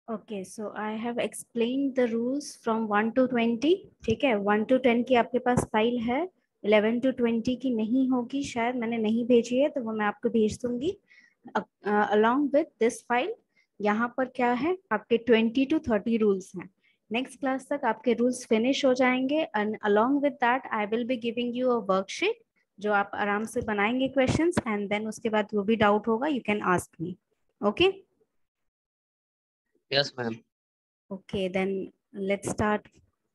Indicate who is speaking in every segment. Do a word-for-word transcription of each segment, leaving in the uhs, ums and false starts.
Speaker 1: Okay, so I have explain the rules from one to twenty. ठीक है, one to ten की आपके पास फाइल है, इलेवन टू ट्वेंटी की नहीं होगी, शायद मैंने नहीं भेजी है, तो वो मैं आपको भेज दूंगी अलॉन्ग विथ दिस फाइल. यहाँ पर क्या है, आपके ट्वेंटी टू थर्टी रूल्स हैं. नेक्स्ट क्लास तक आपके रूल्स फिनिश हो जाएंगे and along with that I will be giving you a worksheet जो आप आराम से बनाएंगे क्वेश्चंस, एंड देन उसके बाद वो भी डाउट होगा, you can ask me. Okay
Speaker 2: yes ma'am.
Speaker 1: Okay, then let's start.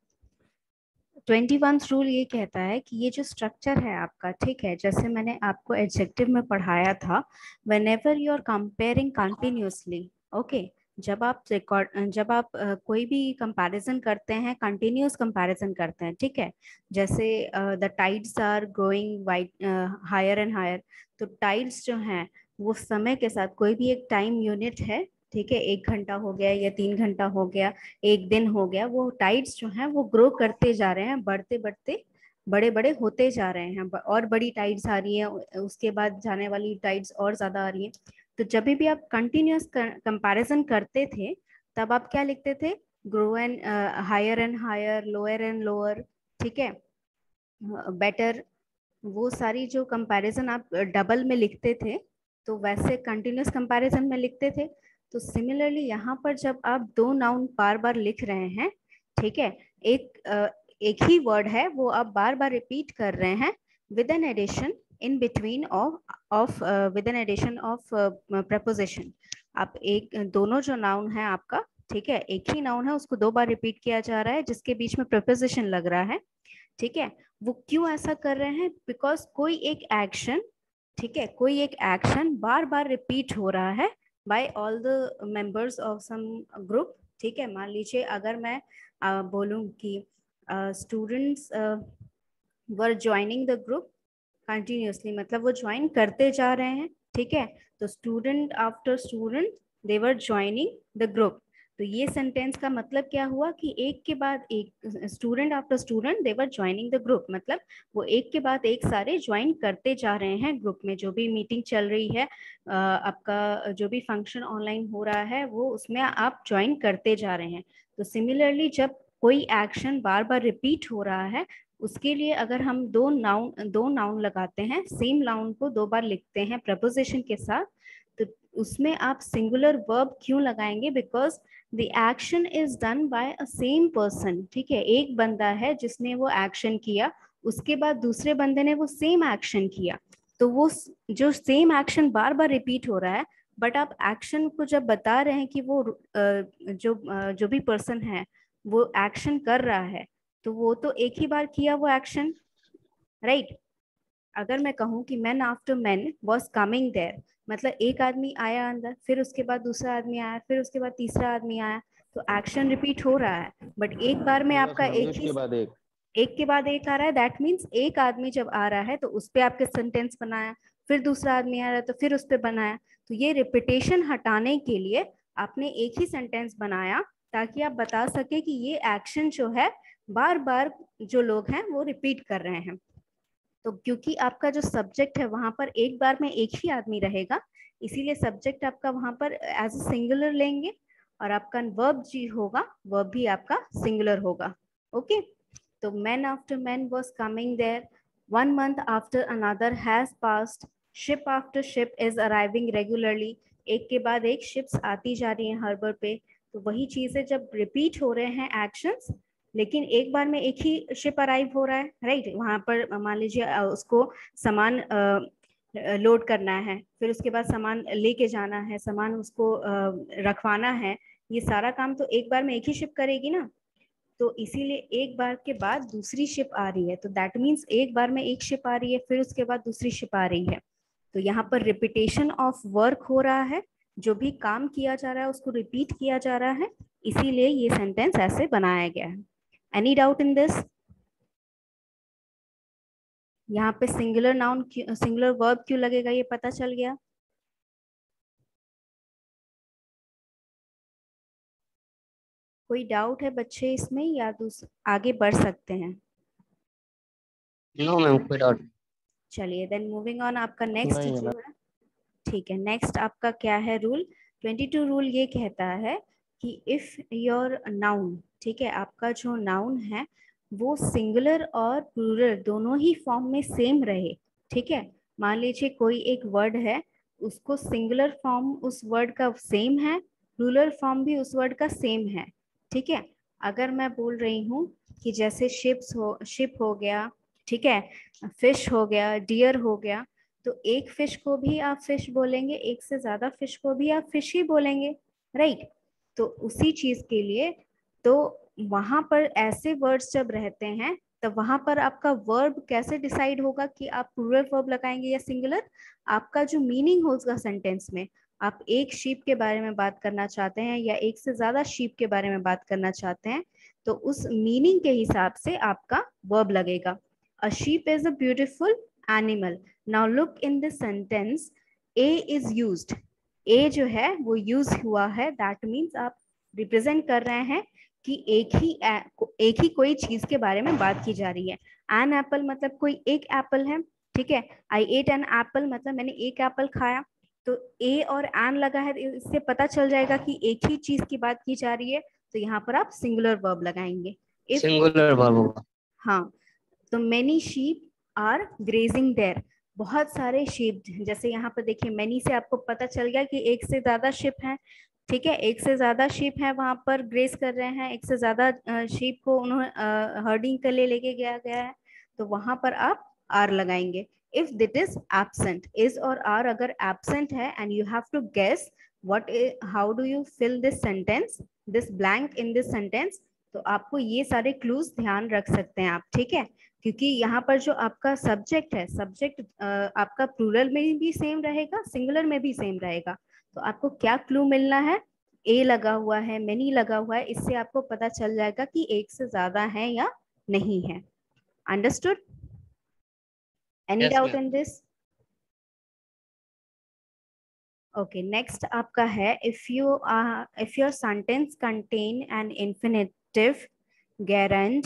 Speaker 1: Twenty one rule ये कहता है कि ये जो स्ट्रक्चर है आपका, ठीक है, जैसे मैंने आपको एडजेक्टिव में पढ़ाया था, whenever you are comparing continuously. Okay, जब आप रिकॉर्ड जब आप uh, कोई भी कंपैरिजन करते हैं, कंटिन्यूस कंपैरिजन करते हैं, ठीक है, जैसे the tides are growing white higher and higher. तो टाइड्स जो हैं वो समय के साथ, कोई भी एक टाइम यूनिट है, ठीक है, एक घंटा हो गया या तीन घंटा हो गया, एक दिन हो गया, वो टाइड्स जो हैं वो ग्रो करते जा रहे हैं, बढ़ते बढ़ते बड़े बड़े होते जा रहे हैं, और बड़ी टाइड्स आ रही हैं, उसके बाद जाने वाली टाइड्स और ज्यादा आ रही हैं. तो जब भी आप कंटिन्यूअस कंपैरिजन करते थे, तब आप क्या लिखते थे, grow and higher and higher, lower and lower, ठीक है, बेटर. वो सारी जो कंपैरिजन आप डबल में लिखते थे, तो वैसे कंटिन्यूअस कंपैरिजन में लिखते थे. तो सिमिलरली यहाँ पर जब आप दो नाउन बार बार लिख रहे हैं, ठीक है, एक एक ही वर्ड है वो आप बार बार रिपीट कर रहे हैं with an addition in between of of with an addition of preposition. आप एक दोनों जो नाउन है आपका, ठीक है, एक ही नाउन है, उसको दो बार रिपीट किया जा रहा है जिसके बीच में प्रपोजिशन लग रहा है, ठीक है. वो क्यों ऐसा कर रहे हैं, बिकॉज कोई एक एक्शन, ठीक है, कोई एक एक्शन बार बार रिपीट हो रहा है by all the members of some group. ठीक है, मान लीजिए अगर मैं uh, बोलूं कि students were joining the group continuously, मतलब वो ज्वाइन करते जा रहे हैं, ठीक है. तो student after student they were joining the group. तो ये सेंटेंस का मतलब क्या हुआ कि एक के बाद एक, student after student they were joining the group, मतलब वो एक के बाद एक सारे ज्वाइन करते जा रहे हैं ग्रुप में. जो भी मीटिंग चल रही है, आपका जो भी फंक्शन ऑनलाइन हो रहा है, वो उसमें आप ज्वाइन करते जा रहे हैं. तो सिमिलरली जब कोई एक्शन बार बार रिपीट हो रहा है, उसके लिए अगर हम दो नाउन दो नाउन लगाते हैं, सेम नाउन को दो बार लिखते हैं प्रपोजिशन के साथ, तो उसमें आप सिंगुलर वर्ब क्यों लगाएंगे, because the action is done by a same person. ठीक है, एक बंदा है जिसने वो एक्शन किया, उसके बाद दूसरे बंदे ने वो सेम एक्शन किया. तो वो जो सेम एक्शन बार बार रिपीट हो रहा है, बट आप एक्शन को जब बता रहे हैं कि वो जो जो भी पर्सन है वो एक्शन कर रहा है, तो वो तो एक ही बार किया वो एक्शन, राइट right? अगर मैं कहूँ कि man after man was coming there, मतलब एक आदमी आया अंदर, फिर उसके बाद दूसरा आदमी आया, फिर उसके बाद तीसरा आदमी आया, तो एक्शन रिपीट हो रहा है, बट एक बार में
Speaker 3: यस
Speaker 1: आपका
Speaker 3: मैम,
Speaker 1: एक
Speaker 3: एक
Speaker 1: ही
Speaker 3: के बाद एक
Speaker 1: एक के बाद एक आ रहा है. दैट मीन्स एक आदमी जब आ रहा है तो उस पर आपके सेंटेंस बनाया, फिर दूसरा आदमी आ रहा है तो फिर उस पर बनाया. तो ये रिपीटेशन हटाने के लिए आपने एक ही सेंटेंस बनाया, ताकि आप बता सके कि ये एक्शन जो है बार बार जो लोग हैं वो रिपीट कर रहे हैं. तो क्योंकि आपका जो सब्जेक्ट है वहां पर एक बार में एक ही आदमी रहेगा, इसीलिए सब्जेक्ट आपका वहां पर एज अ सिंगुलर लेंगे, और आपका वर्ब जी होगा, वर्ब भी आपका सिंगुलर होगा. ओके, तो man after man was coming there, one month after another has passed, ship after ship is arriving regularly. एक के बाद एक शिप्स आती जा रही हैं हार्बर पे. तो वही चीजें जब रिपीट हो रहे हैं एक्शंस, लेकिन एक बार में एक ही शिप अराइव हो रहा है, राइट right? वहां पर मान लीजिए उसको सामान लोड करना है, फिर उसके बाद सामान लेके जाना है, सामान उसको रखवाना है, ये सारा काम तो एक बार में एक ही शिप करेगी ना. तो इसीलिए एक बार के बाद दूसरी शिप आ रही है, तो दैट मीन्स एक बार में एक शिप आ रही है, फिर उसके बाद दूसरी शिप आ रही है. तो यहाँ पर रिपीटेशन ऑफ वर्क हो रहा है, जो भी काम किया जा रहा है उसको रिपीट किया जा रहा है, इसीलिए ये सेंटेंस ऐसे बनाया गया है. Any doubt in this? यहाँ पे सिंगुलर नाउन सिंगुलर वर्ब क्यों लगेगा, ये पता चल गया? कोई डाउट है बच्चे इसमें, या आगे बढ़ सकते हैं?
Speaker 2: नो मैम, कोई डाउट.
Speaker 1: चलिए देन मूविंग ऑन. आपका नेक्स्ट जो है, ठीक है, नेक्स्ट आपका क्या है रूल, ट्वेंटी टू रूल ये कहता है कि इफ योर नाउन, ठीक है, आपका जो नाउन है वो सिंगुलर और प्लूरल दोनों ही फॉर्म में सेम रहे, ठीक है। मान लीजिए कोई एक वर्ड है, उसको सिंगुलर फॉर्म उस वर्ड का सेम है, प्लूरल फॉर्म भी उस वर्ड का सेम है, ठीक है। अगर मैं बोल रही हूँ कि जैसे शिप्स हो, शिप हो गया, ठीक है, फिश हो गया, डियर हो गया, तो एक फिश को भी आप फिश बोलेंगे, एक से ज्यादा फिश को भी आप फिश ही बोलेंगे, राइट। तो उसी चीज के लिए तो वहां पर ऐसे वर्ड्स जब रहते हैं तो वहां पर आपका वर्ब कैसे डिसाइड होगा कि आप प्लूरल वर्ब लगाएंगे या सिंगुलर। आपका जो मीनिंग होगा सेंटेंस में, आप एक शीप के बारे में बात करना चाहते हैं या एक से ज्यादा शीप के बारे में बात करना चाहते हैं, तो उस मीनिंग के हिसाब से आपका वर्ब लगेगा। A sheep is a beautiful animal. Now look in this sentence, a is used. A जो है वो यूज हुआ है, दैट मीन्स आप रिप्रेजेंट कर रहे हैं कि एक ही एक ही कोई चीज के बारे में बात की जा रही है। एन एप्पल मतलब कोई एक एप्पल है, ठीक है। आई एट एन एप्पल मतलब मैंने एक एप्पल खाया। तो ए और एन लगा है, इससे पता चल जाएगा कि एक ही चीज की बात की जा रही है, तो यहाँ पर आप सिंगुलर वर्ब लगाएंगे। इफ
Speaker 2: सिंगुलर वर्ब होगा।
Speaker 1: हाँ, तो many sheep are grazing there. बहुत सारे शीप, जैसे यहाँ पर देखिए मेनी से आपको पता चल गया कि एक से ज्यादा शिप है, ठीक है, एक से ज्यादा शीप है वहां पर ग्रेस कर रहे हैं, एक से ज्यादा शीप को उन्होंने हर्डिंग के लिए लेके गया गया है, तो वहां पर आप आर लगाएंगे। If it is absent, is और आर अगर एब्सेंट है and you have to guess what how do you fill this sentence, this blank in this sentence, तो आपको ये सारे क्लूज ध्यान रख सकते हैं आप, ठीक है। क्योंकि यहाँ पर जो आपका सब्जेक्ट है, सब्जेक्ट आपका प्लूरल में भी सेम रहेगा, सिंगुलर में भी सेम रहेगा। तो आपको क्या क्लू मिलना है, ए लगा हुआ है, मेनी लगा हुआ है, इससे आपको पता चल जाएगा कि एक से ज्यादा है या नहीं है। Understood? Any
Speaker 2: yes
Speaker 1: doubt
Speaker 2: ma'am.
Speaker 1: In this? Okay, next आपका है, if you if your sentence contain an infinitive, gerund,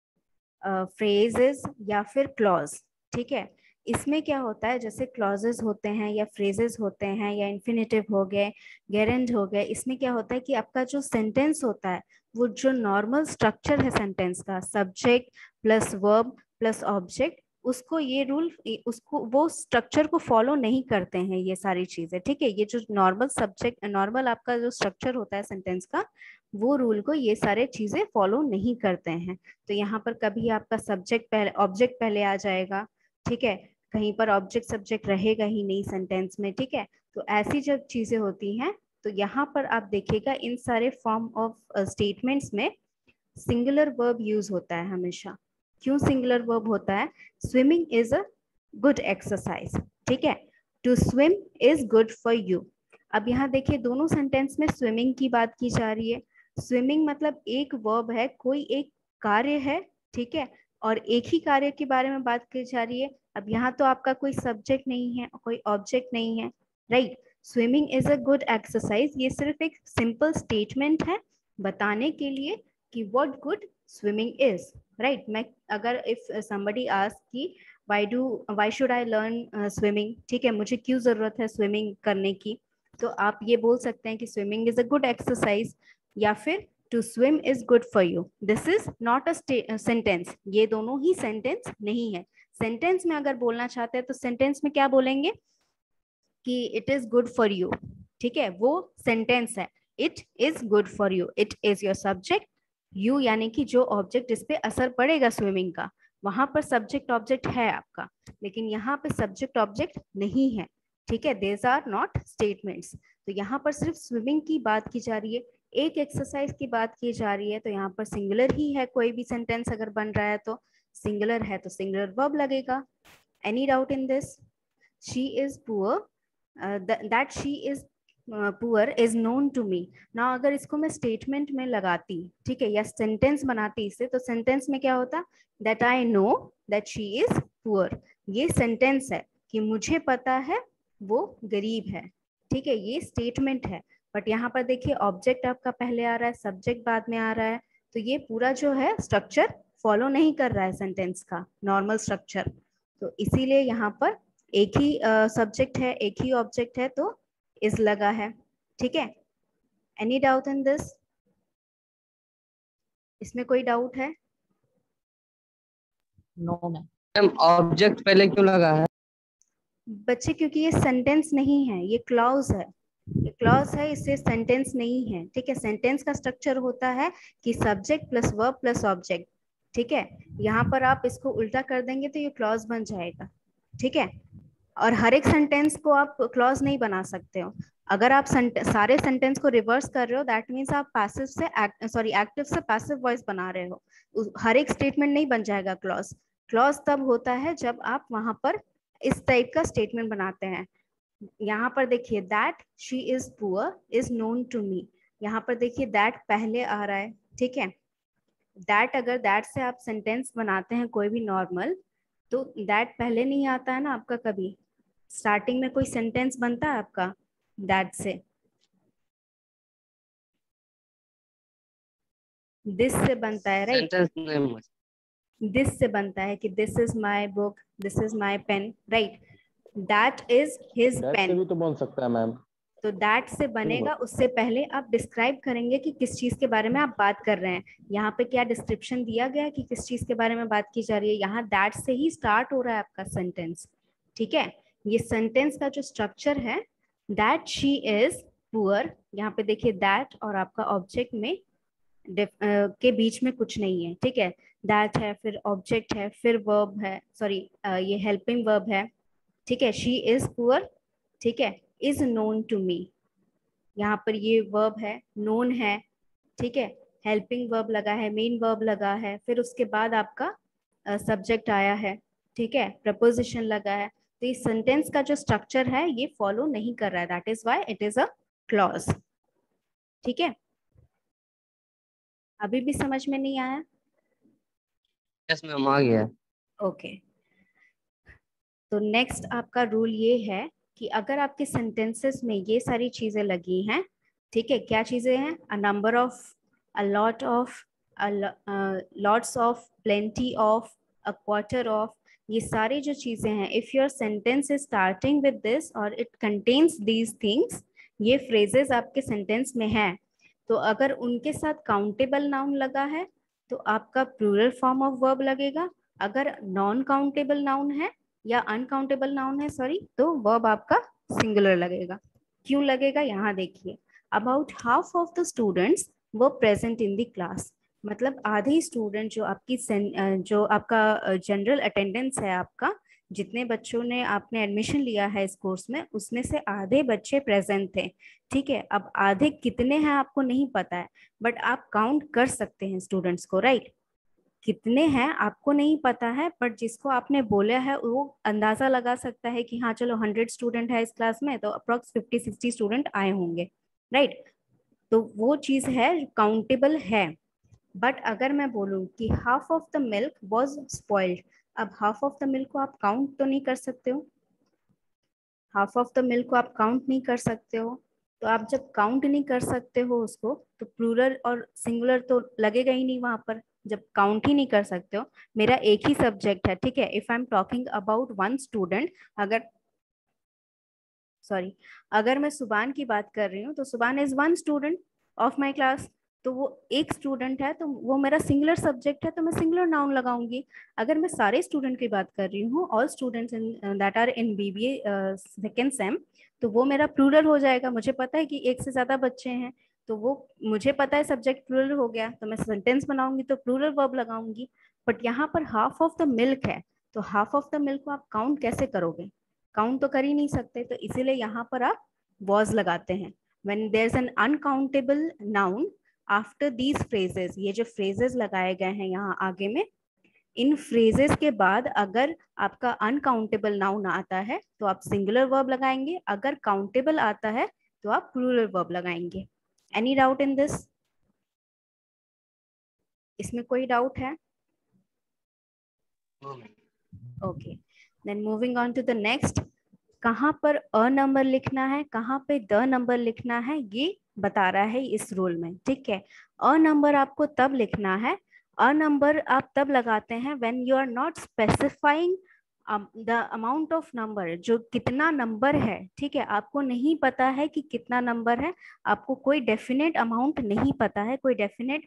Speaker 1: phrases या फिर क्लॉज, ठीक है। इसमें क्या होता है, जैसे क्लॉजेस होते हैं या फ्रेजेस होते हैं या इन्फिनेटिव हो गए, गेरेंड हो गए, इसमें क्या होता है कि आपका जो सेंटेंस होता है, वो जो नॉर्मल स्ट्रक्चर है सेंटेंस का, subject plus verb plus object, उसको ये रूल, उसको वो स्ट्रक्चर को फॉलो नहीं करते हैं ये सारी चीजें, ठीक है। ये जो नॉर्मल सब्जेक्ट, नॉर्मल आपका जो स्ट्रक्चर होता है सेंटेंस का, वो रूल को ये सारे चीजें फॉलो नहीं करते हैं। तो यहाँ पर कभी आपका सब्जेक्ट पहले, ऑब्जेक्ट पहले आ जाएगा, ठीक है, कहीं पर ऑब्जेक्ट सब्जेक्ट रहेगा ही नहीं सेंटेंस में, ठीक है। तो ऐसी जब चीजें होती हैं, तो यहाँ पर आप देखिएगा इन सारे फॉर्म ऑफ स्टेटमेंट्स में सिंगुलर वर्ब यूज होता है हमेशा। क्यों सिंगुलर वर्ब होता है? Swimming is a good exercise, ठीक है, to swim is good for you. अब यहाँ देखिए दोनों सेंटेंस में स्विमिंग की बात की जा रही है। स्विमिंग मतलब एक वर्ब है, कोई एक कार्य है, ठीक है, और एक ही कार्य के बारे में बात की जा रही है। अब यहाँ तो आपका कोई सब्जेक्ट नहीं है, कोई ऑब्जेक्ट नहीं है, right. Swimming is a good exercise, ये सिर्फ एक सिंपल स्टेटमेंट है बताने के लिए कि what good swimming is, right. मैं अगर इफ समबडी आस्क कि why do why should I learn swimming, ठीक है, मुझे क्यों जरूरत है स्विमिंग करने की, तो आप ये बोल सकते हैं कि swimming is a good exercise, या फिर to swim is good for you. This is not a sentence, ये दोनों ही सेंटेंस नहीं है। सेंटेंस में अगर बोलना चाहते हैं तो सेंटेंस में क्या बोलेंगे कि it is good for you, ठीक है, वो सेंटेंस है। It is good for you, it is your subject, you यानी कि जो ऑब्जेक्ट जिस पे असर पड़ेगा स्विमिंग का, वहां पर सब्जेक्ट ऑब्जेक्ट है आपका, लेकिन यहाँ पे सब्जेक्ट ऑब्जेक्ट नहीं है, ठीक है, देज आर नॉट स्टेटमेंट्स। तो यहाँ पर सिर्फ स्विमिंग की बात की जा रही है, एक एक्सरसाइज की बात की जा रही है, तो यहाँ पर सिंगुलर ही है, कोई भी सेंटेंस अगर बन रहा है तो सिंगुलर है तो सिंगुलर वर्ब लगेगा। Any doubt in this? She is poor, that she is poor is known to me. ना अगर इसको मैं स्टेटमेंट में लगाती, ठीक है, या सेंटेंस बनाती इसे, तो सेंटेंस में क्या होता, that I know that she is poor, ये सेंटेंस है कि मुझे पता है वो गरीब है, ठीक है, ये स्टेटमेंट है। बट यहाँ पर देखिए ऑब्जेक्ट आपका पहले आ रहा है, सब्जेक्ट बाद में आ रहा है, तो ये पूरा जो है स्ट्रक्चर फॉलो नहीं कर रहा है सेंटेंस का, नॉर्मल स्ट्रक्चर। तो इसीलिए यहाँ पर एक ही सब्जेक्ट uh, है, एक ही ऑब्जेक्ट है, तो इज लगा है, ठीक है। Any doubt in this? इसमें कोई डाउट है?
Speaker 2: No ma'am. ऑब्जेक्ट पहले क्यों लगा है?
Speaker 1: बच्चे क्योंकि ये सेंटेंस नहीं है, ये क्लॉज है। ये क्लॉज है, इससे सेंटेंस नहीं है। ठीक है, सेंटेंस का स्ट्रक्चर होता है कि subject plus verb plus object. ठीक है, यहाँ पर आप इसको उल्टा कर देंगे तो ये क्लॉज बन जाएगा। ठीक है, और हर एक सेंटेंस को आप क्लॉज नहीं बना सकते हो। अगर आप सारे सेंटेंस को रिवर्स कर रहे हो, दैट मीन्स आप पैसिव से सॉरी एक्टिव से पैसिव वॉइस बना रहे हो। हर एक स्टेटमेंट नहीं बन जाएगा क्लॉज। क्लॉज तब होता है जब आप वहां पर इस टाइप का स्टेटमेंट बनाते हैं। यहाँ पर देखिए, that she is poor is known to me. यहाँ पर देखिए दैट पहले आ रहा है। ठीक है, दैट अगर दैट से आप सेंटेंस बनाते हैं कोई भी नॉर्मल, तो दैट पहले नहीं आता है ना आपका। कभी स्टार्टिंग में कोई सेंटेंस बनता है आपका दैट से? दिस से बनता है, राइट?
Speaker 2: Sentence name.
Speaker 1: दिस से बनता है कि this is my book, this is my pen, right? That is his
Speaker 3: that से
Speaker 1: पेन।
Speaker 3: भी तो बन सकता है मैम।
Speaker 1: तो दैट से बनेगा, उससे पहले आप डिस्क्राइब करेंगे कि किस चीज के बारे में आप बात कर रहे हैं। यहाँ पे क्या डिस्क्रिप्शन दिया गया है कि किस चीज के बारे में बात की जा रही है? यहाँ दैट से ही स्टार्ट हो रहा है आपका सेंटेंस। ठीक है, ये सेंटेंस का जो स्ट्रक्चर है, दैट शी इज पुअर। यहाँ पे देखिए दैट और आपका ऑब्जेक्ट में uh, के बीच में कुछ नहीं है। ठीक है, दैट है, फिर ऑब्जेक्ट है, फिर वर्ब है, सॉरी uh, ये हेल्पिंग वर्ब है। ठीक है, शी इज पुअर। ठीक है, इज नोन टू मी, यहाँ पर ये वर्ब है, नोन है। ठीक है, हेल्पिंग वर्ब लगा है, मेन वर्ब लगा है, फिर उसके बाद आपका सब्जेक्ट uh, आया है। ठीक है, प्रपोजिशन लगा है। तो इस सेंटेंस का जो स्ट्रक्चर है ये फॉलो नहीं कर रहा है, that is why it is a clause. ठीक है, अभी भी समझ में नहीं आया?
Speaker 2: यस मैम, आ गया।
Speaker 1: Okay okay. तो नेक्स्ट आपका रूल ये है कि अगर आपके सेंटेंसेस में ये सारी चीजें लगी हैं, ठीक है, क्या चीजें हैं? A number of, a lot of, lots of, plenty of, a quarter of, ये सारी जो चीजें हैं, if your sentence is starting with this और इट कंटेन्स दीज थिंग्स, ये फ्रेजेस आपके सेंटेंस में है, तो अगर उनके साथ काउंटेबल नाउन लगा है तो आपका प्लूरल फॉर्म ऑफ वर्ब लगेगा। अगर नॉन काउंटेबल नाउन है या अनकाउंटेबल नाउन है, सॉरी, तो वर्ब आपका सिंगुलर लगेगा। क्यों लगेगा? यहाँ देखिए, about half of the students वो प्रेजेंट इन द क्लास, मतलब आधे स्टूडेंट जो आपकी जो आपका जनरल अटेंडेंस है, आपका जितने बच्चों ने आपने एडमिशन लिया है इस कोर्स में, उसमें से आधे बच्चे प्रेजेंट थे। ठीक है, अब आधे कितने हैं आपको नहीं पता है, बट आप काउंट कर सकते हैं स्टूडेंट्स को, राइट? कितने हैं आपको नहीं पता है, बट जिसको आपने बोला है वो अंदाजा लगा सकता है कि हाँ चलो हंड्रेड स्टूडेंट है इस क्लास में, तो अप्रोक्स फिफ्टी सिक्सटी स्टूडेंट आए होंगे, राइट? तो वो चीज है, काउंटेबल है। बट अगर मैं बोलूं कि half of the milk was spoiled, अब हाफ ऑफ द मिल्क को आप काउंट तो नहीं कर सकते हो, हाफ ऑफ द मिल्क को आप काउंट नहीं कर सकते हो। तो आप जब काउंट नहीं कर सकते हो उसको, तो प्लूरल और सिंगुलर तो लगेगा ही नहीं वहां पर, जब काउंट ही नहीं कर सकते हो। मेरा एक ही सब्जेक्ट है, ठीक है, if I am talking about one student, अगर सॉरी अगर मैं सुबान की बात कर रही हूँ, तो Suban is one student of my class, तो वो एक स्टूडेंट है, तो वो मेरा सिंगुलर सब्जेक्ट है, तो मैं सिंगुलर नाउन लगाऊंगी। अगर मैं सारे स्टूडेंट की बात कर रही हूँ, all students in that are in BBA second sem, तो वो मेरा प्लूरल हो जाएगा। मुझे पता है कि एक से ज्यादा बच्चे हैं, तो वो मुझे पता है सब्जेक्ट प्लूरल हो गया, तो मैं सेंटेंस बनाऊंगी तो प्लूरल वर्ब लगाऊंगी। बट यहाँ पर हाफ ऑफ द मिल्क है, तो हाफ ऑफ द मिल्क को आप काउंट कैसे करोगे? काउंट तो कर ही नहीं सकते, तो इसीलिए यहाँ पर आप वॉज लगाते हैं। when there's an uncountable noun after these phrases, ये जो phrases लगाए गए हैं यहाँ आगे में, इन phrases के बाद अगर आपका अनकाउंटेबल नाउन आता है तो आप सिंगुलर वर्ब लगाएंगे, अगर काउंटेबल आता है तो आप प्लूरल वर्ब लगाएंगे। Any doubt in this? इसमें कोई डाउट है? Okay, then moving on to the next. कहाँ पर अ नंबर लिखना है, कहाँ पे द नंबर लिखना है, ये बता रहा है इस रूल में। ठीक है, अ नंबर आपको तब लिखना है, अ नंबर आप तब लगाते हैं when you are not specifying the amount of number, जो कितना नंबर है, ठीक है, आपको नहीं पता है कि कितना नंबर है, आपको कोई डेफिनेट अमाउंट नहीं पता है, कोई डेफिनेट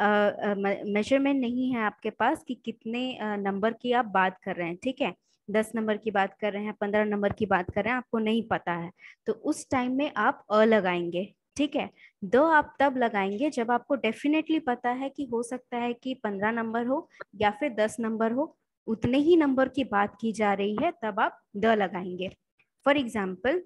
Speaker 1: मेजरमेंट नहीं है आपके पास कि कितने नंबर uh, की आप बात कर रहे हैं, ठीक है, दस नंबर की बात कर रहे हैं, पंद्रह नंबर की बात कर रहे हैं, आपको नहीं पता है, तो उस टाइम में आप अ लगाएंगे, ठीक है। दो आप तब लगाएंगे जब आपको डेफिनेटली पता है कि हो सकता है कि पंद्रह नंबर हो या फिर दस नंबर हो, उतने ही नंबर की बात की जा रही है, तब आप द लगाएंगे। For example,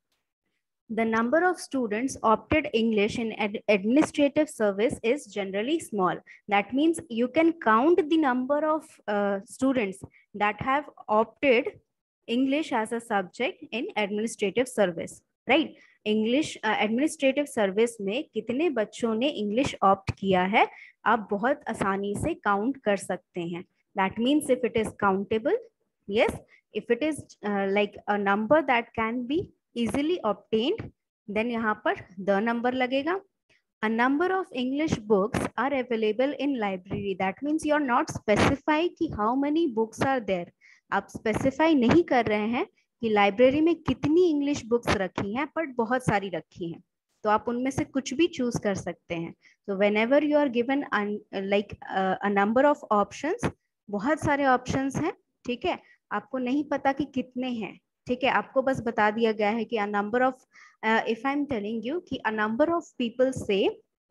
Speaker 1: the number of students opted English in ad administrative service is generally small. That means you can count the number of uh, students that have opted English as a subject in administrative service, right? English administrative service में कितने बच्चों ने English opt किया है, आप बहुत आसानी से काउंट कर सकते हैं। That means if it is countable, yes, if it is uh, like a number that can be easily obtained, then यहाँ पर the number लगेगा। A number of English books are available in library. That means you are not specify कि how many books are there. आप specify नहीं कर रहे हैं कि लाइब्रेरी में कितनी इंग्लिश बुक्स रखी हैं, बट बहुत सारी रखी हैं, तो आप उनमें से कुछ भी चूज कर सकते हैं। तो whenever you are given like a number of options, बहुत सारे ऑप्शंस हैं, ठीक है, आपको नहीं पता कि कितने हैं, ठीक है, आपको बस बता दिया गया है कि a number of, if I am telling you कि अ नंबर ऑफ पीपल से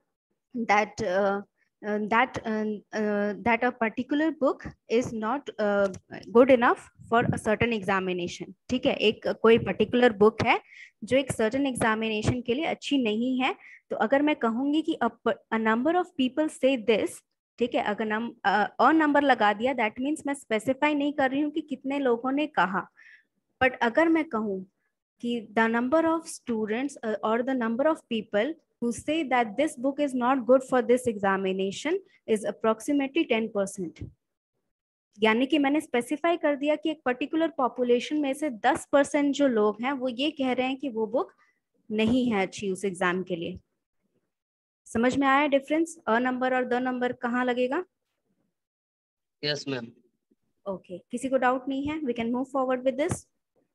Speaker 1: that uh, uh, that uh, uh, that a particular book is not uh, good enough for a certain examination, ठीक है, एक कोई particular book है जो एक certain examination के लिए अच्छी नहीं है, तो अगर मैं कहूंगी कि a, a number of people say this, ठीक है, अगर नम और नंबर लगा दिया, दैट मीन्स मैं स्पेसिफाई नहीं कर रही हूँ कि कितने लोगों ने कहा। बट अगर मैं कहूँ कि द नंबर ऑफ स्टूडेंट्स और the number of people who say that this book is not good for this examination is approximately ten percent, यानी कि मैंने स्पेसिफाई कर दिया कि एक पर्टिकुलर पॉपुलेशन में से दस परसेंट जो लोग हैं वो ये कह रहे हैं कि वो बुक नहीं है अच्छी उस एग्जाम के लिए। समझ में आया डिफरेंस? अ नंबर और द नंबर कहाँ लगेगा?
Speaker 2: Yes ma'am.
Speaker 1: ओके, किसी को डाउट नहीं है? We can move forward with this.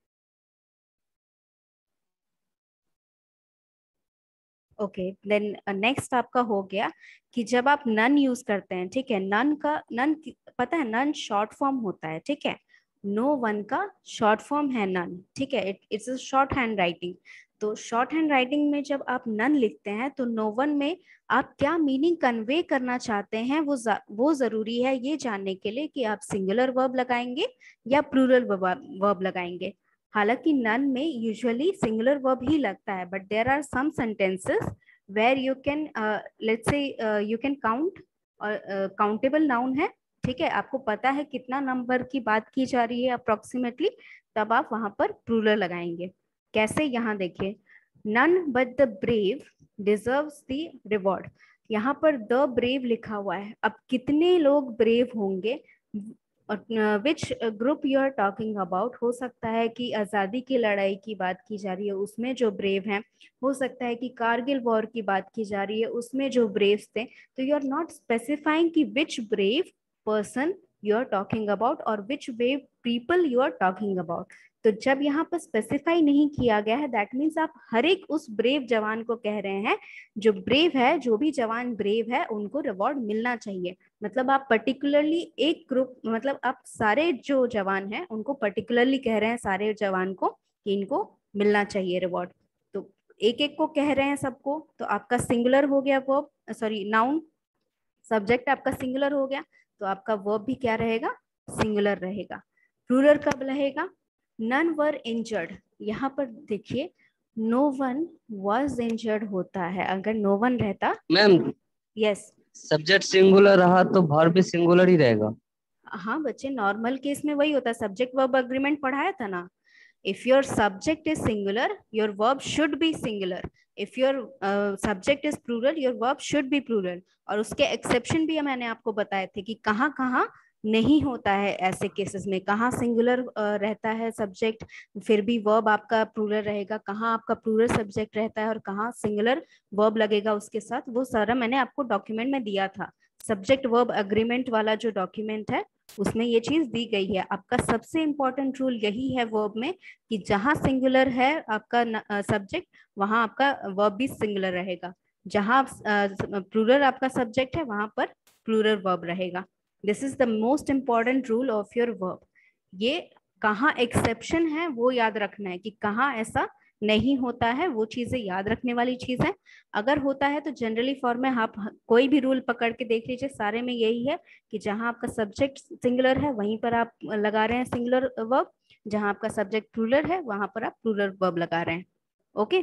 Speaker 1: Okay, then next आपका हो गया कि जब आप नन यूज करते हैं, ठीक है, नन का नन पता है, नन शॉर्ट फॉर्म होता है, ठीक है, नो वन का शॉर्ट फॉर्म है नन, ठीक है, it it's a short hand writing. तो शॉर्ट हैंड राइटिंग में जब आप नन लिखते हैं तो नो वन में आप क्या मीनिंग कन्वे करना चाहते हैं वो वो जरूरी है ये जानने के लिए कि आप सिंगुलर वर्ब लगाएंगे या प्लूरल वर्ब लगाएंगे। हालांकि नन में यूजुअली सिंगुलर वर्ब ही लगता है, but there are some sentences where you can let's say you can count, और काउंटेबल नाउन है, ठीक है, आपको पता है कितना नंबर की बात की जा रही है अप्रोक्सीमेटली, तब आप वहां पर प्लूरल लगाएंगे। कैसे? यहाँ देखिए, none but the brave deserves the reward, यहाँ पर द ब्रेव लिखा हुआ है, अब कितने लोग ब्रेव होंगे, which group you are talking about, हो सकता है कि आज़ादी की लड़ाई की बात की जा रही है उसमें जो ब्रेव हैं, हो सकता है कि कारगिल वॉर की बात की जा रही है उसमें जो ब्रेव्स थे, तो यू आर नॉट स्पेसिफाइंग कि which brave person you are talking about और which brave people you are talking about. तो जब यहाँ पर स्पेसिफाई नहीं किया गया है, दैट मीन्स आप हर एक उस ब्रेव जवान को कह रहे हैं, जो ब्रेव है, जो भी जवान ब्रेव है उनको रिवॉर्ड मिलना चाहिए। मतलब आप पर्टिकुलरली एक ग्रुप, मतलब आप सारे जो जवान हैं उनको पर्टिकुलरली कह रहे हैं, सारे जवान को, कि इनको मिलना चाहिए रिवॉर्ड। तो एक एक को कह रहे हैं सबको, तो आपका सिंगुलर हो गया वर्ब, सॉरी नाउन, सब्जेक्ट आपका सिंगुलर हो गया, तो आपका वर्ब भी क्या रहेगा? सिंगुलर रहेगा। प्लूरल कब रहेगा? नन वर इंजर्ड, यहाँ पर देखिए नो वन वॉज इंजर्ड होता है, अगर नो वन रहता।
Speaker 2: मैम
Speaker 1: यस,
Speaker 2: सब्जेक्ट सिंगुलर रहा तो वर्ब भी सिंगुलर ही रहेगा।
Speaker 1: हाँ बच्चे, नॉर्मल केस में वही होता है, सब्जेक्ट वर्ब अग्रीमेंट पढ़ाया था ना। If your subject is singular, your verb should be singular. If your uh, subject is plural, your verb should be plural. और उसके एक्सेप्शन भी मैंने आपको बताए थे कि कहाँ कहाँ नहीं होता है ऐसे केसेस में, कहाँ सिंगुलर uh, रहता है सब्जेक्ट फिर भी वर्ब आपका प्लूरल रहेगा, कहाँ आपका प्लूरल सब्जेक्ट रहता है और कहाँ सिंगुलर वर्ब लगेगा उसके साथ। वो सारा मैंने आपको डॉक्यूमेंट में दिया था, सब्जेक्ट वर्ब अग्रीमेंट वाला जो डॉक्यूमेंट है उसमें ये चीज दी गई है। आपका सबसे इंपॉर्टेंट रूल यही है वर्ब में कि जहां सिंगुलर है आपका सब्जेक्ट वहां आपका वर्ब भी सिंगुलर रहेगा, जहां प्लूरल आपका सब्जेक्ट है वहां पर प्लूरल वर्ब रहेगा। This is the most important rule of your verb. ये कहाँ एक्सेप्शन है वो याद रखना है कि कहाँ ऐसा नहीं होता है, वो चीजें याद रखने वाली चीज है। अगर होता है तो जनरली फॉर्म में आप कोई भी रूल पकड़ के देख लीजिए, सारे में यही है कि जहां आपका सब्जेक्ट सिंगुलर है वहीं पर आप लगा रहे हैं सिंगुलर वर्ब, जहां आपका सब्जेक्ट प्लूरल है वहां पर आप प्लूरल वर्ब लगा रहे हैं। Okay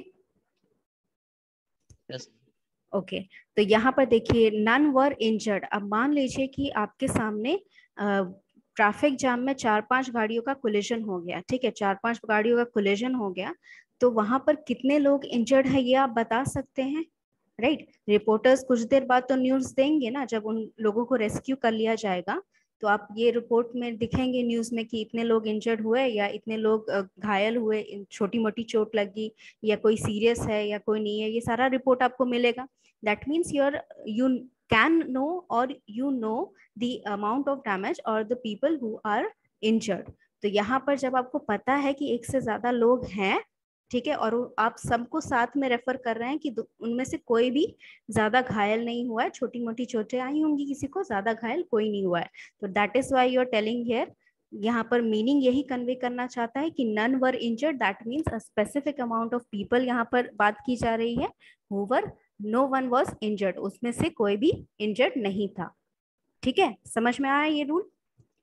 Speaker 2: yes
Speaker 1: okay okay. तो यहाँ पर देखिए नन वर इंजर्ड। अब मान लीजिए कि आपके सामने ट्रैफिक जाम में चार पांच गाड़ियों का कोलिजन हो गया, ठीक है, चार पांच गाड़ियों का कोलिजन हो गया, तो वहां पर कितने लोग इंजर्ड है ये आप बता सकते हैं, राइट right? रिपोर्टर्स कुछ देर बाद तो न्यूज देंगे ना, जब उन लोगों को रेस्क्यू कर लिया जाएगा तो आप ये रिपोर्ट में दिखेंगे न्यूज में कि इतने लोग इंजर्ड हुए या इतने लोग घायल हुए, छोटी मोटी चोट लगी या कोई सीरियस है या कोई नहीं है, ये सारा रिपोर्ट आपको मिलेगा। That means your you can know और you know the amount of damage और the people who are injured. तो यहाँ पर जब आपको पता है कि एक से ज्यादा लोग हैं, ठीक है, और आप सबको साथ में रेफर कर रहे हैं कि उनमें से कोई भी ज्यादा घायल नहीं हुआ है, छोटी मोटी चोटें आई होंगी किसी को, ज्यादा घायल कोई नहीं हुआ है, तो that is why you are telling here. यहाँ पर मीनिंग यही कन्वे करना चाहता है कि none were injured, that means a specific amount of people यहाँ पर बात की जा रही है, who were no one was injured, उसमें से कोई भी इंजर्ड नहीं था। ठीक है, समझ में आया ये रूल?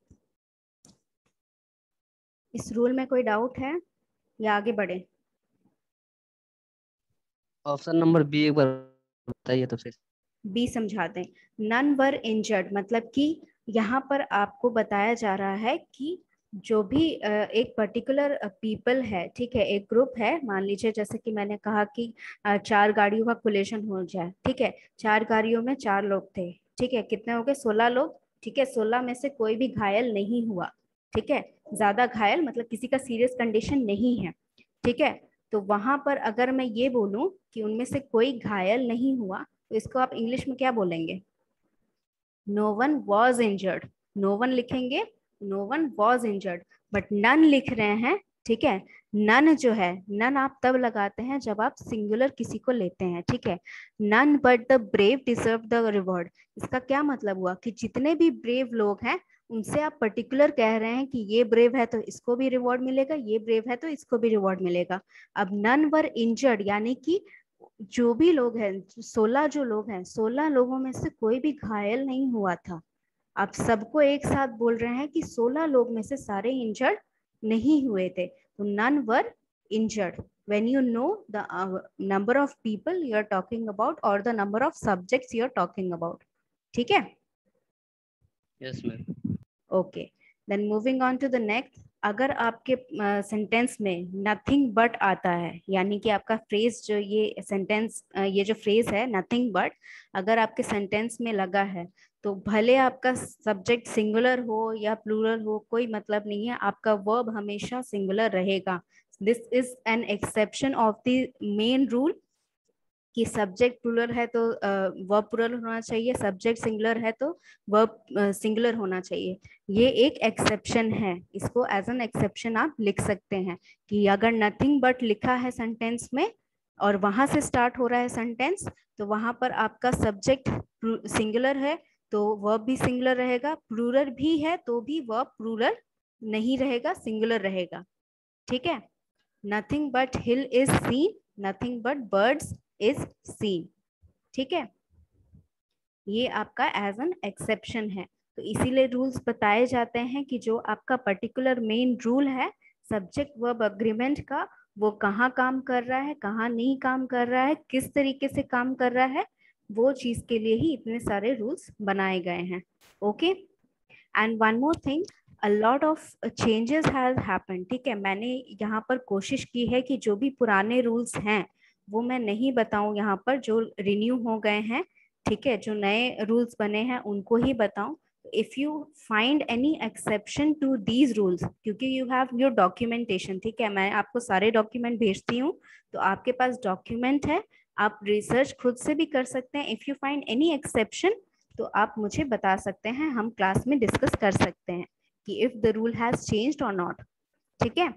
Speaker 1: इस रूल में कोई डाउट है या आगे बढ़े?
Speaker 2: ऑप्शन नंबर बी एक बार बताइए तो फिर।
Speaker 1: बी समझा दें। नन वर इंजर्ड मतलब कि यहाँ पर आपको बताया जा रहा है कि जो भी एक पर्टिकुलर पीपल है, ठीक है, एक ग्रुप है, मान लीजिए जैसे कि मैंने कहा कि चार गाड़ियों का कोलिजन हो जाए, ठीक है, चार गाड़ियों में चार लोग थे, ठीक है, कितने हो गए? सोलह लोग, ठीक है, सोलह में से कोई भी घायल नहीं हुआ, ठीक है, ज्यादा घायल मतलब किसी का सीरियस कंडीशन नहीं है, ठीक है। तो वहां पर अगर मैं ये बोलूं कि उनमें से कोई घायल नहीं हुआ तो इसको आप इंग्लिश में क्या बोलेंगे? No one was injured. No one लिखेंगे, no one was injured, but none लिख रहे हैं, ठीक है। नन जो है, नन आप तब लगाते हैं जब आप सिंगुलर किसी को लेते हैं, ठीक है। None but the brave deserve the reward, इसका क्या मतलब हुआ कि जितने भी ब्रेव लोग हैं उनसे आप पर्टिकुलर कह रहे हैं कि ये ब्रेव है तो इसको भी रिवॉर्ड मिलेगा, ये ब्रेव है तो इसको भी रिवॉर्ड मिलेगा। अब नन वर इंजर्ड यानी कि जो भी लोग हैं, सोलह जो लोग हैं, सोलह लोगों में से कोई भी घायल नहीं हुआ था। आप सबको एक साथ बोल रहे हैं कि सोलह लोग में से सारे इंजर्ड नहीं हुए थे, तो none were injured when you know the uh, number of people you are talking about or the number of subjects you are talking about। ठीक है,
Speaker 2: yes ma'am.
Speaker 1: Okay, then moving on to the next. अगर आपके sentence uh, में nothing but आता है, यानी कि आपका फ्रेज जो ये सेंटेंस uh, ये जो फ्रेज है नथिंग बट अगर आपके सेंटेंस में लगा है, तो भले आपका सब्जेक्ट सिंगुलर हो या प्लूरल हो कोई मतलब नहीं है, आपका वर्ब हमेशा सिंगुलर रहेगा। This is an exception of the main rule कि सब्जेक्ट प्लूरल है तो वर्ब प्लूरल होना चाहिए, सब्जेक्ट सिंगुलर है तो वर्ब सिंगुलर होना चाहिए। ये एक एक्सेप्शन है, इसको एज एन एक्सेप्शन आप लिख सकते हैं कि अगर नथिंग बट लिखा है सेंटेंस में और वहां से स्टार्ट हो रहा है सेंटेंस, तो वहां पर आपका सब्जेक्ट सिंगुलर है तो वर्ब भी सिंगुलर रहेगा, प्लूरल भी है तो भी वर्ब प्लूरल नहीं रहेगा, सिंगुलर रहेगा। ठीक है, nothing but hill is seen, nothing but birds is seen. ठीक है, ये आपका एज एन एक्सेप्शन है। तो इसीलिए रूल्स बताए जाते हैं कि जो आपका पर्टिकुलर मेन रूल है सब्जेक्ट वर्ब अग्रीमेंट का, वो कहाँ काम कर रहा है, कहाँ नहीं काम कर रहा है, किस तरीके से काम कर रहा है, वो चीज के लिए ही इतने सारे रूल्स बनाए गए हैं। Okay, and one more thing, a lot of changes has happened. ठीक है, मैंने यहाँ पर कोशिश की है कि जो भी पुराने रूल्स हैं वो मैं नहीं बताऊं, यहाँ पर जो रिन्यू हो गए हैं, ठीक है, जो नए रूल्स बने हैं उनको ही बताऊं। If you find any exception to these rules, क्योंकि यू हैव योर डॉक्यूमेंटेशन, ठीक है, मैं आपको सारे डॉक्यूमेंट भेजती हूँ तो आपके पास डॉक्यूमेंट है, आप रिसर्च खुद से भी कर सकते हैं। If you find any exception तो आप मुझे बता सकते हैं, हम क्लास में डिस्कस कर सकते हैं कि if the rule has changed और नॉट। ठीक है,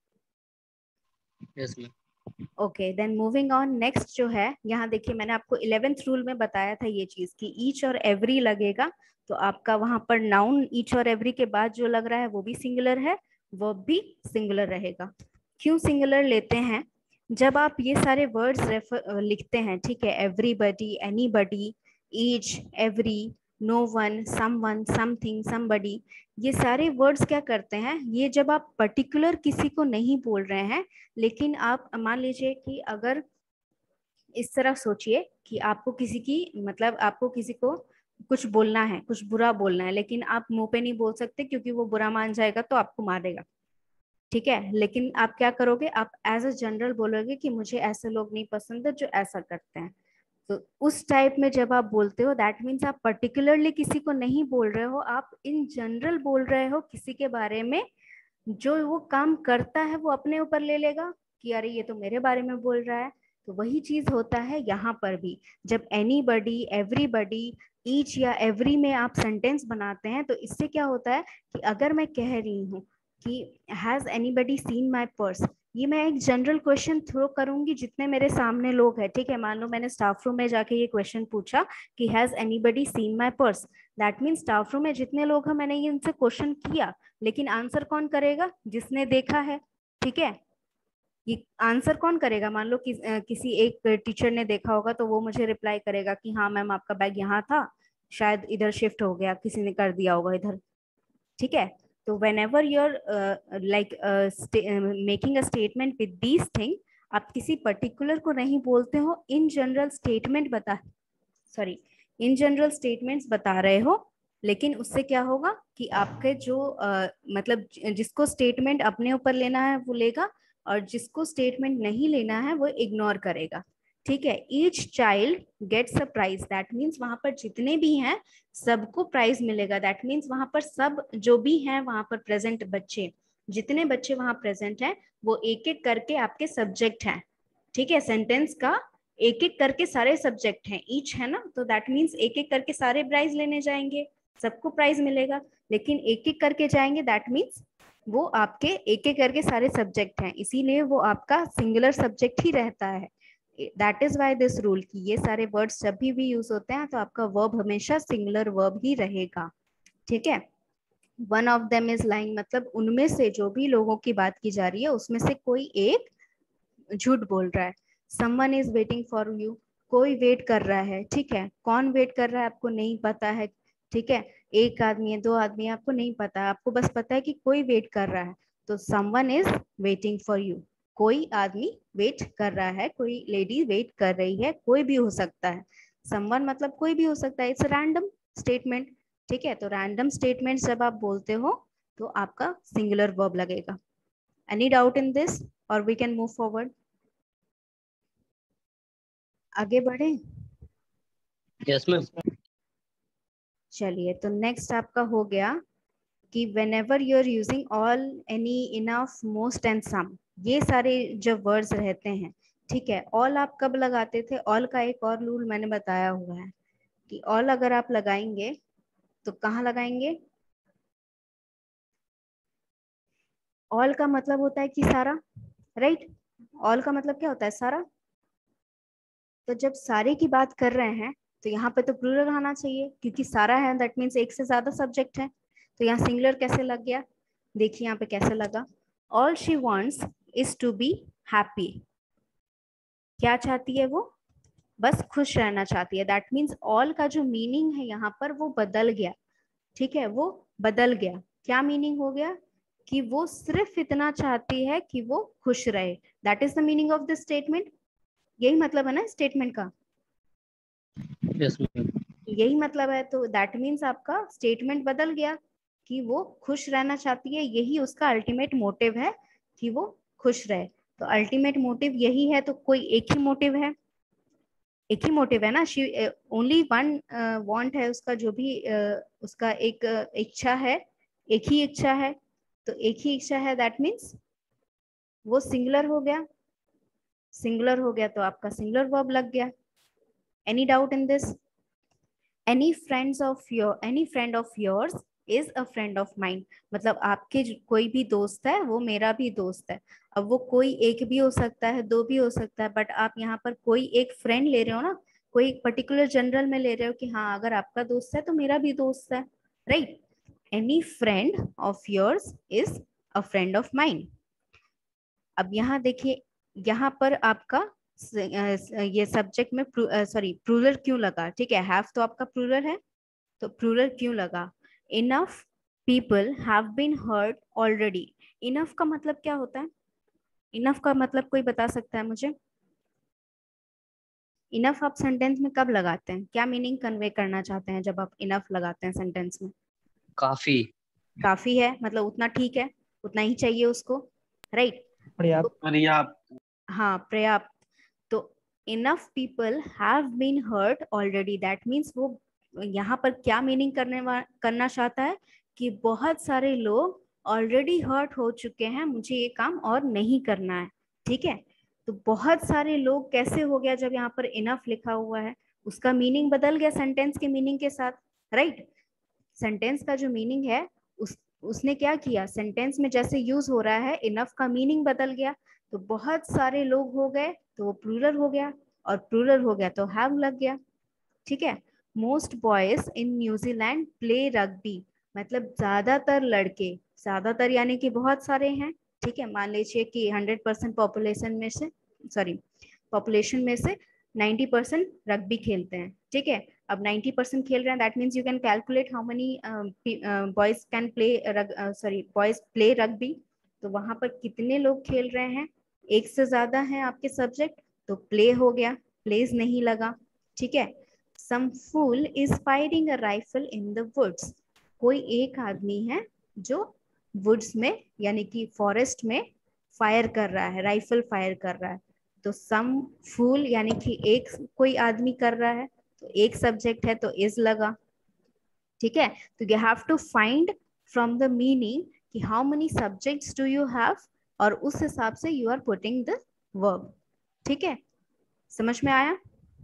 Speaker 2: yes ma'am.
Speaker 1: Okay then moving on. Next जो है, यहाँ देखिए मैंने आपको इलेवेंथ रूल में बताया था ये चीज कि ईच और एवरी लगेगा, तो आपका वहां पर नाउन ईच और एवरी के बाद जो लग रहा है वो भी सिंगुलर है, वर्ब भी सिंगुलर रहेगा। क्यों सिंगुलर लेते हैं? जब आप ये सारे वर्ड्स रेफर लिखते हैं, ठीक है, everybody, anybody, each, every, no one, someone, something, somebody, ये सारे वर्ड्स क्या करते हैं, ये जब आप पर्टिकुलर किसी को नहीं बोल रहे हैं, लेकिन आप मान लीजिए कि अगर इस तरह सोचिए कि आपको किसी की, मतलब आपको किसी को कुछ बोलना है, कुछ बुरा बोलना है, लेकिन आप मुंह पे नहीं बोल सकते क्योंकि वो बुरा मान जाएगा तो आपको मारेगा। ठीक है, लेकिन आप क्या करोगे, आप एज अ जनरल बोलोगे कि मुझे ऐसे लोग नहीं पसंद है जो ऐसा करते हैं। तो उस टाइप में जब आप बोलते हो, दैट मीन्स आप पर्टिकुलरली किसी को नहीं बोल रहे हो, आप इन जनरल बोल रहे हो किसी के बारे में, जो वो काम करता है वो अपने ऊपर ले लेगा कि अरे ये तो मेरे बारे में बोल रहा है। तो वही चीज होता है यहाँ पर भी, जब एनीबडी, एवरीबडी, ईच या एवरी में आप सेंटेंस बनाते हैं, तो इससे क्या होता है कि अगर मैं कह रही हूँ कि has anybody seen my purse, ये मैं एक जनरल क्वेश्चन थ्रो करूंगी जितने मेरे सामने लोग हैं। ठीक है, मान लो मैंने स्टाफ रूम में जाके ये क्वेश्चन पूछा कि has anybody seen my purse, that means staff room में जितने लोग हैं मैंने ये इनसे क्वेश्चन किया, लेकिन आंसर कौन करेगा, जिसने देखा है। ठीक है, ये आंसर कौन करेगा, मान लो कि, किसी एक टीचर ने देखा होगा तो वो मुझे रिप्लाई करेगा कि हाँ मैम आपका बैग यहाँ था, शायद इधर शिफ्ट हो गया, किसी ने कर दिया होगा इधर। ठीक है, तो whenever you're uh, like uh, uh, making a statement with these thing, आप किसी पर्टिकुलर को नहीं बोलते हो, इन जनरल स्टेटमेंट बता सॉरी इन जनरल स्टेटमेंट्स बता रहे हो, लेकिन उससे क्या होगा कि आपके जो uh, मतलब जिसको स्टेटमेंट अपने ऊपर लेना है वो लेगा, और जिसको स्टेटमेंट नहीं लेना है वो इग्नोर करेगा। ठीक है, each child gets a prize, that means वहां पर जितने भी हैं सबको प्राइज मिलेगा। दैट मीन्स वहां पर सब जो भी हैं वहां पर प्रेजेंट बच्चे, जितने बच्चे वहां प्रेजेंट हैं वो एक एक करके आपके सब्जेक्ट हैं। ठीक है, सेंटेंस का एक एक करके सारे सब्जेक्ट हैं, ईच है ना, तो दैट मीन्स एक एक करके सारे प्राइज लेने जाएंगे, सबको प्राइज मिलेगा। लेकिन एक एक करके जाएंगे दैट मीन्स वो आपके एक एक करके सारे सब्जेक्ट हैं, इसीलिए वो आपका सिंगुलर सब्जेक्ट ही रहता है। That is why this rule की ये सारे वर्ड्स जब भी भी यूज होते हैं तो आपका वर्ब हमेशा सिंगुलर वर्ब ही रहेगा। ठीक है, one of them is lying, मतलब उनमें से जो भी लोगों की बात की जा रही है उसमें से कोई एक झूठ बोल रहा है। Someone is waiting for you, कोई वेट कर रहा है। ठीक है, कौन वेट कर रहा है आपको नहीं पता है। ठीक है, एक आदमी है, दो आदमी है, आपको नहीं पता, आपको बस पता है कि कोई वेट कर रहा है, तो someone is waiting for you, कोई आदमी वेट कर रहा है, कोई लेडी वेट कर रही है, कोई भी हो सकता है। समवन मतलब कोई भी हो सकता है, इट्स रैंडम स्टेटमेंट। ठीक है, तो रैंडम स्टेटमेंट जब आप बोलते हो तो आपका सिंगुलर वर्ब लगेगा। एनी डाउट इन दिस, और वी कैन मूव फॉरवर्ड, आगे बढ़े।
Speaker 2: Yes ma'am.
Speaker 1: चलिए, तो नेक्स्ट आपका हो गया कि whenever you're using all, any, enough, most and some, ये सारे जो वर्ड्स रहते हैं। ठीक है, ऑल आप कब लगाते थे, ऑल का एक और रूल मैंने बताया हुआ है कि ऑल अगर आप लगाएंगे तो कहाँ लगाएंगे, ऑल का मतलब होता है कि सारा, राइट, ऑल का मतलब क्या होता है, सारा। तो जब सारे की बात कर रहे हैं तो यहाँ पे तो प्लूरल आना चाहिए, क्योंकि सारा है दैट मीन्स एक से ज्यादा सब्जेक्ट है। तो यहाँ सिंगुलर कैसे लग गया, देखिए यहाँ पे कैसे लगा, all she wants is to be happy, क्या चाहती है वो, बस खुश रहना चाहती है। दैट मीन्स ऑल का जो मीनिंग है यहाँ पर वो बदल गया। ठीक है, वो बदल गया, क्या मीनिंग हो गया कि वो सिर्फ इतना चाहती है कि वो खुश रहे। That is the meaning of the statement, यही मतलब है ना स्टेटमेंट का,
Speaker 2: यस मैम।
Speaker 1: यही मतलब है। तो दैट मीन्स आपका स्टेटमेंट बदल गया कि वो खुश रहना चाहती है, यही उसका अल्टीमेट मोटिव है कि वो खुश रहे। तो अल्टीमेट मोटिव यही है, तो कोई एक ही मोटिव है, एक ही मोटिव है ना, शी ओनली वन वांट है उसका, जो भी uh, उसका एक uh, इच्छा है, एक ही इच्छा है। तो एक ही इच्छा है दैट मीन्स वो सिंगुलर हो गया, सिंगुलर हो गया तो आपका सिंगुलर वर्ब लग गया। Any doubt in this, any friends of your any friend of yours is a friend of mine, मतलब आपके जो- कोई भी दोस्त है वो मेरा भी दोस्त है। अब वो कोई एक भी हो सकता है, दो भी हो सकता है, बट आप यहाँ पर कोई एक फ्रेंड ले रहे हो ना, कोई एक पर्टिकुलर जनरल में ले रहे हो कि हाँ अगर आपका दोस्त है तो मेरा भी दोस्त है, right. Any friend of yours is a friend of mine. अब यहाँ देखिए, यहाँ पर आपका स- अ, ये सब्जेक्ट में सॉरी प्लूरल क्यों लगा, ठीक है, हैव तो आपका प्लूरल है, तो प्लूरल क्यों लगा। Enough people have been hurt already. Enough का मतलब क्या होता है, इनफ का मतलब कोई बता सकता है मुझे। इनफ आप सेंटेंस में कब लगाते हैं, क्या मीनिंग कन्वे करना चाहते हैं जब आप इनफ लगाते हैं सेंटेंस में।
Speaker 2: काफी।
Speaker 1: काफी है, मतलब उतना ठीक है, उतना ही चाहिए उसको, राइट।
Speaker 3: पर्याप्त। पर्याप्त।
Speaker 1: हाँ पर्याप्त। तो enough people have been hurt already, that means वो यहाँ पर क्या मीनिंग करने वा करना चाहता है कि बहुत सारे लोग ऑलरेडी हर्ट हो चुके हैं, मुझे ये काम और नहीं करना है, ठीक है। तो बहुत सारे लोग कैसे हो गया, जब यहाँ पर इनफ लिखा हुआ है उसका मीनिंग बदल गया सेंटेंस के मीनिंग के साथ, राइट। सेंटेंस का जो मीनिंग है उस उसने क्या किया, सेंटेंस में जैसे यूज हो रहा है इनफ का मीनिंग बदल गया। तो बहुत सारे लोग हो गए तो वो प्लूरल हो गया, और प्लूरल हो गया तो हैव लग गया, ठीक है। Most boys in New Zealand play rugby, मतलब ज्यादातर लड़के, ज्यादातर यानी कि बहुत सारे हैं, ठीक है। मान लीजिए कि हंड्रेड परसेंट पॉपुलेशन में से, सॉरी पॉपुलेशन में से नाइन्टी परसेंट रग्बी खेलते हैं, ठीक है। अब नाइन्टी परसेंट खेल रहे हैं, that means you can calculate how many boys can play, sorry boys play rugby. तो वहां पर कितने लोग खेल रहे हैं, एक से ज्यादा है आपके सब्जेक्ट, तो प्ले हो गया, प्लेज नहीं लगा, ठीक है। Some fool is firing a rifle in the woods, कोई एक आदमी है जो वुड्स में यानी कि फॉरेस्ट में फायर कर रहा है, राइफल फायर कर रहा है। तो सम फूल यानी कि एक कोई आदमी कर रहा है, तो एक सब्जेक्ट है तो इज लगा, ठीक है। तो you have to find from the meaning कि how many subjects do you have, और उस हिसाब से you are putting the verb, ठीक है। समझ में आया।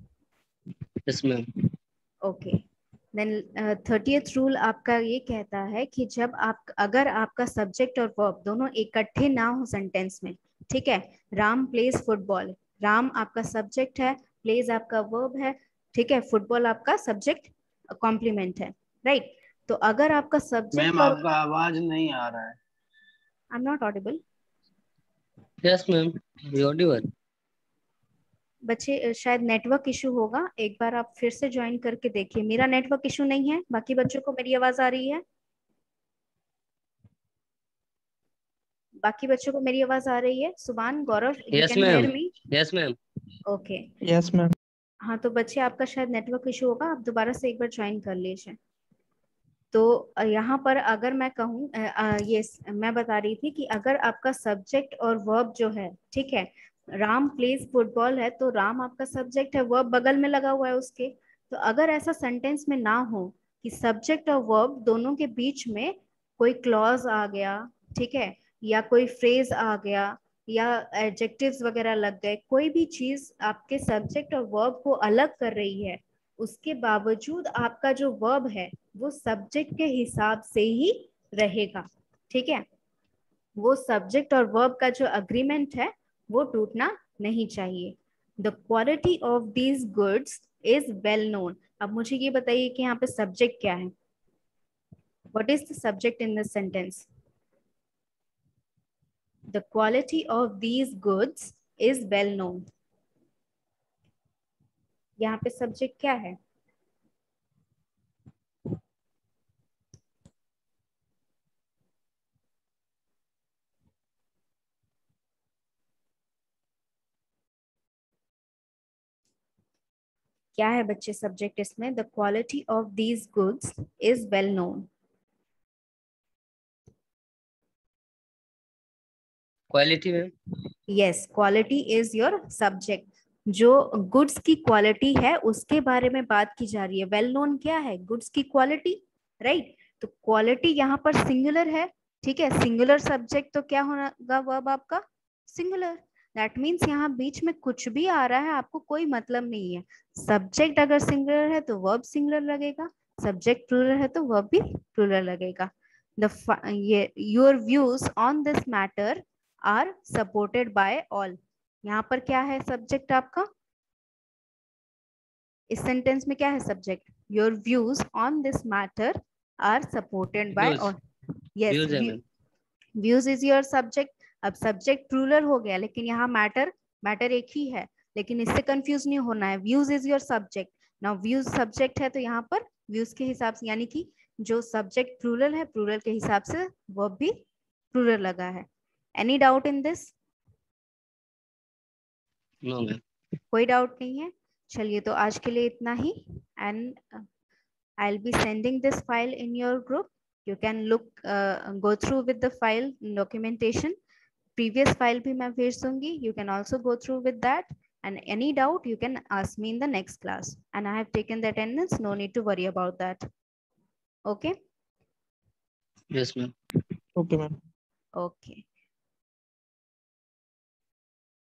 Speaker 2: Yes ma'am.
Speaker 1: Okay, then thirtieth rule आपका ये कहता है कि जब आप अगर आपका सब्जेक्ट और वर्ब दोनों इकट्ठे ना हो सेंटेंस में, ठीक है। राम प्लेज फुटबॉल, राम आपका सब्जेक्ट है, प्लेज आपका वर्ब है, ठीक है। फुटबॉल आपका सब्जेक्ट कॉम्प्लीमेंट है, राइट। तो अगर आपका सब्जेक्ट
Speaker 3: मैम
Speaker 1: और,
Speaker 3: आपका आवाज नहीं आ रहा है।
Speaker 1: I am not audible.
Speaker 2: Yes ma'am, audible.
Speaker 1: बच्चे अ, शायद नेटवर्क इशू होगा, एक बार आप फिर से ज्वाइन करके देखिए। मेरा नेटवर्क इशू नहीं है, बाकी बच्चों को मेरी आवाज आ रही है, बाकी बच्चों को मेरी आवाज आ रही है। Subhan, Gaurav, you
Speaker 2: yes
Speaker 1: can
Speaker 2: ma'am.
Speaker 1: Hear me.
Speaker 2: Yes ma'am.
Speaker 1: Okay,
Speaker 3: yes ma'am.
Speaker 1: हाँ तो बच्चे आपका शायद नेटवर्क इशू होगा, आप दोबारा से एक बार ज्वाइन कर लीजिए। तो अ, यहाँ पर अगर मैं कहूँ, अ, अ, ये स- मैं बता रही थी कि अगर आपका सब्जेक्ट और वर्ब जो है, ठीक है, राम प्लेज फुटबॉल है, तो राम आपका सब्जेक्ट है, वर्ब बगल में लगा हुआ है उसके। तो अगर ऐसा सेंटेंस में ना हो कि सब्जेक्ट और वर्ब दोनों के बीच में कोई क्लॉज आ गया, ठीक है, या कोई फ्रेज आ गया, या एडजेक्टिव्स वगैरह लग गए, कोई भी चीज आपके सब्जेक्ट और वर्ब को अलग कर रही है, उसके बावजूद आपका जो वर्ब है वो सब्जेक्ट के हिसाब से ही रहेगा, ठीक है। वो सब्जेक्ट और वर्ब का जो अग्रीमेंट है वो टूटना नहीं चाहिए। The quality of these goods is well known. अब मुझे ये बताइए कि यहाँ पे सब्जेक्ट क्या है, what is the subject in this sentence. The quality of these goods is well known, यहाँ पे सब्जेक्ट क्या है। क्या है बच्चे सब्जेक्ट इसमें, the quality of these goods is well known.
Speaker 2: Quality ma'am.
Speaker 1: Yes, quality is your subject. जो goods की क्वालिटी है उसके बारे में बात की जा रही है। वेल नोन क्या है, गुड्स की क्वालिटी, राइट। तो क्वालिटी यहाँ पर सिंगुलर है, ठीक है। सिंगुलर सब्जेक्ट तो क्या होगा वर्ब आपका, सिंगुलर। दैट मीन्स यहाँ बीच में कुछ भी आ रहा है आपको कोई मतलब नहीं है। सब्जेक्ट अगर सिंगुलर है तो वर्ब सिंगुलर लगेगा, सब्जेक्ट प्लूरल है तो वर्ब भी प्लूरल लगेगा। द ये your views on this matter are supported by all. यहाँ पर क्या है सब्जेक्ट आपका, इस सेंटेंस में क्या है subject? Your views on this matter are supported by
Speaker 2: Views.
Speaker 1: All. Yes,
Speaker 2: Views है ma'am.
Speaker 1: Views is your subject. अब सब्जेक्ट प्लूरल हो गया, लेकिन यहाँ मैटर मैटर एक ही है, लेकिन इससे कंफ्यूज नहीं होना है। Views is your subject. Now views subject है तो यहाँ पर व्यूज के हिसाब से, यानी कि जो सब्जेक्ट प्लूरल है प्लूरल के हिसाब से वर्ब भी प्लूरल लगा है। Any doubt in this?
Speaker 2: No ma'am.
Speaker 1: कोई डाउट नहीं है। चलिए तो आज के लिए इतना ही, and I'll be sending this file in your group. You can look, uh, go through with the file documentation. Previous file भी मैं भेज दूंगी. You can also go through with that. And any doubt, you can ask me in the next class. And I have taken the attendance. No need to worry about that. Okay?
Speaker 2: Yes, ma'am.
Speaker 4: Okay, ma'am.
Speaker 1: Okay.